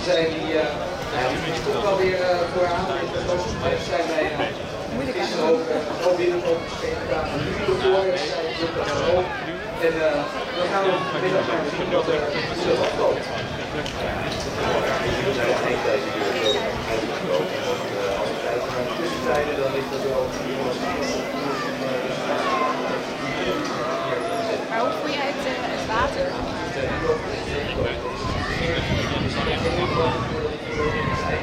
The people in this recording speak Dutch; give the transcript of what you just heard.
zijn die toch wel weer vooraan. Zijn wij gisteren ook binnenkomen gestegen. Nu voor zijn we ook. En dan gaan we vanmiddag gaan zien wat er afloopt. Er zijn geen deze uitgesproken. Als we kijken naar de tussentijden, dan ligt dat wel. Maar hoe voel jij het water?